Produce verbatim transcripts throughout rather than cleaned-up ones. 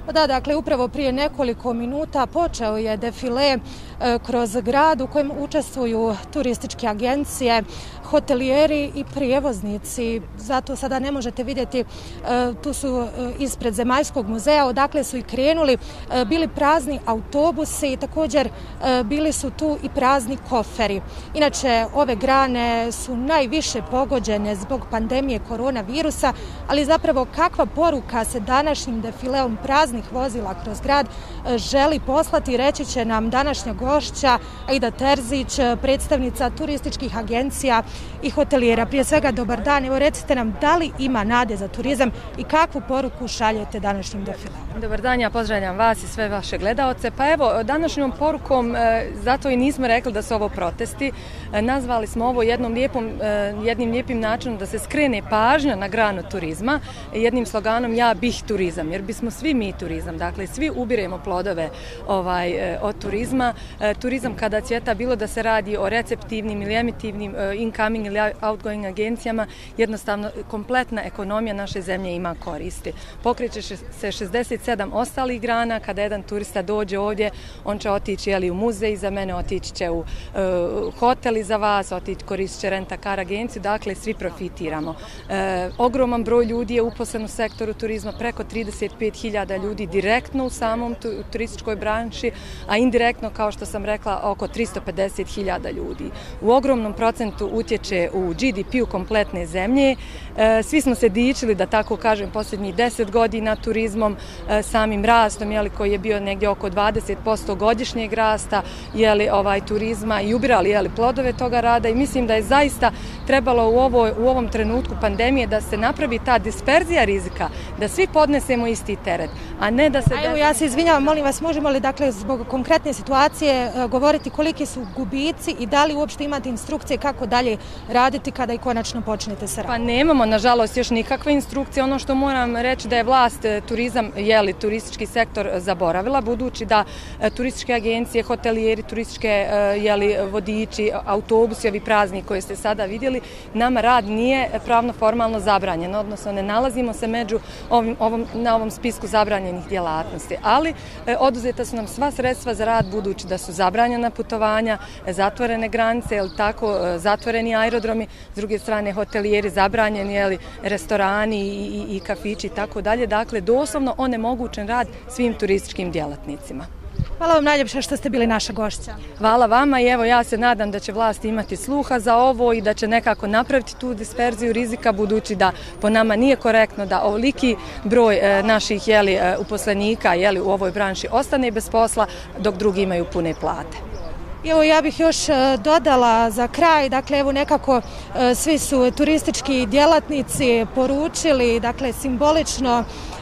Da, dakle, upravo prije nekoliko minuta počeo je defile kroz grad u kojem učestvuju turističke agencije, hotelijeri i prijevoznici. Zato sada ne možete vidjeti, tu su ispred Zemaljskog muzeja, odakle su i krenuli, bili prazni autobusi i također bili su tu i prazni koferi. Inače, ove grane su najviše pogođene zbog pandemije koronavirusa, ali zapravo kakva poruka se današnjim defileom praznih vozila kroz grad želi poslati, reći će nam današnja gošća Aida Terzić, predstavnica turističkih agencija i hotelijera. Prije svega, dobar dan. Evo, recite nam, da li ima nade za turizam i kakvu poruku šaljete današnjim defileom? Dobar dan, ja pozdravljam vas i sve vaše gledaoce. Pa evo, današnjom porukom, zato i nismo rekli da su ovo protesti, nazvali smo ovo jednom lijepom, jednim lijepim načinom da se skrene pažnja na granu turizma, jednim sloganom ja bih turizam, jer bismo svi mi turizam, dakle svi ubiremo plodove ovaj, od turizma. Turizam kada cvjeta, bilo da se radi o receptivnim ili emitivnim, incoming ili outgoing agencijama, jednostavno kompletna ekonomija naše zemlje ima koristi. Pokreće se šezdeset sedam ostalih grana, kada jedan turista dođe ovdje, on će otići jeli, u muzej, za mene otići će u uh, hotel i za vas, otići koristit će renta-car agenciju, dakle svi profitiramo. Uh, ogroman broj ljudi je uposlen u sektoru turizma, preko trideset pet hiljada ljudi direktno u samom tu, u turističkoj branši, a indirektno, kao što sam rekla, oko tristo pedeset hiljada ljudi. U ogromnom procentu utječe u G D P-u kompletne zemlje. Uh, svi smo se dičili, da tako kažem, posljednjih deset godina turizmom, uh, samim rastom, jeli, koji je bio negdje oko dvadeset posto godišnjeg rasta jeli, ovaj, turizma i ubirali jeli, plodove toga rada i mislim da je zaista trebalo u, ovo, u ovom trenutku pandemije da se napravi ta disperzija rizika, da svi podnesemo isti teret, a ne da se... A evo, ja se izvinjavam, molim vas, možemo li dakle zbog konkretne situacije uh, govoriti koliki su gubici i da li uopšte imate instrukcije kako dalje raditi kada i konačno počnete sa radom? Pa nemamo, nažalost, još nikakve instrukcije. Ono što moram reći da je vlast turizam, jeli, turistički sektor zaboravila, budući da turističke agencije, hotelijeri, turističke jeli, vodiči, autobusi, ovi prazni koje ste sada vidjeli, nama rad nije pravno formalno zabranjen, odnosno ne nalazimo se među ovim, ovom, na ovom spisku zabranjenih djelatnosti, ali e, oduzeta su nam sva sredstva za rad, budući da su zabranjena putovanja, zatvorene granice, jel tako, zatvoreni aerodromi, s druge strane hotelijeri zabranjeni, jeli, restorani i, i, i kafići i tako dalje, dakle doslovno onemogućen rad svim turističkim djelatnicima. Hvala vam najljepše što ste bili naša gošća. Hvala vama i evo ja se nadam da će vlast imati sluha za ovo i da će nekako napraviti tu disperziju rizika, budući da po nama nije korektno da ovoliki broj e, naših jeli, e, uposlenika jeli, u ovoj branši ostane bez posla dok drugi imaju pune plate. Evo, ja bih još dodala za kraj, dakle evo nekako svi su turistički djelatnici poručili, dakle simbolično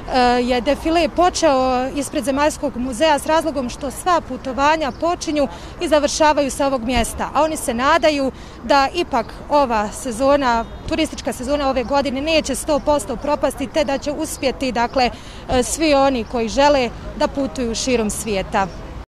je defile počeo ispred Zemaljskog muzeja s razlogom što sva putovanja počinju i završavaju sa ovog mjesta, a oni se nadaju da ipak ova sezona, turistička sezona ove godine neće sto posto propasti, te da će uspjeti, dakle, svi oni koji žele da putuju širom svijeta.